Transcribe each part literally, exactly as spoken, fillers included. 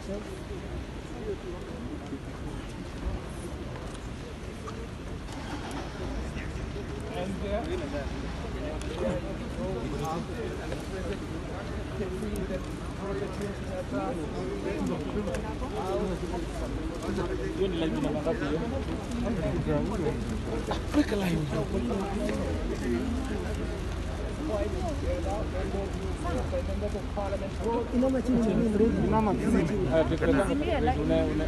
Yun lang din naman kasi yun. Quick line. Inama chini inama Ah, una una una.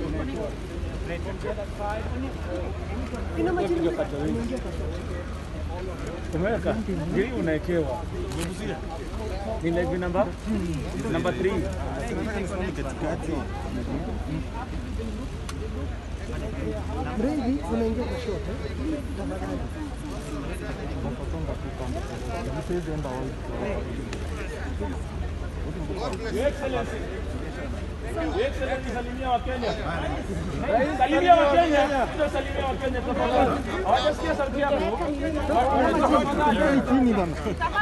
inama chini Umeweka hii unaekewa ni live number number three Mrevi unaingia kwa shot tafadhali. Excellency. Excellency, salimia wa Kenya. Salimia wa Kenya. Salimia wa Kenya tafadhali. Hawajasikia sauti yako. Chini bana.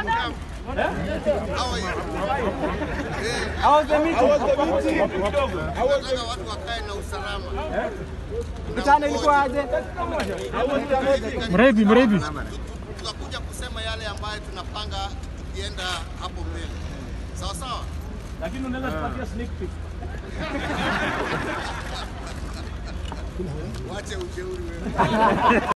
How was the meeting? Nataka watu wakae na usalama. Mchana ilikuwa aje? Mrevi mrevi. Tutakuja kusema yale ambayo tunapanga kienda hapo mbele. Sawa sawa? Lakini unaweza kupatia sneak peek. Wache ujeuri wewe.